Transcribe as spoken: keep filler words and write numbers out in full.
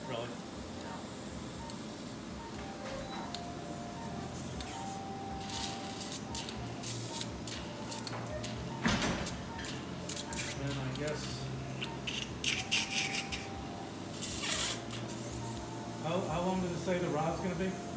Really? And I guess, how, how long does it say the rod's going to be?